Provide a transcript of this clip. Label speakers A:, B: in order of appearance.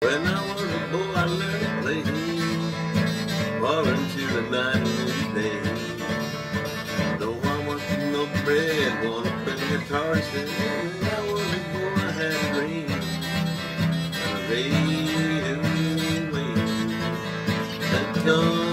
A: When I was a boy, I learned to play far into the night and day. No, I wasn't no bread, wanna play guitar instead. When I was a boy, I had a dream, and I laid away. That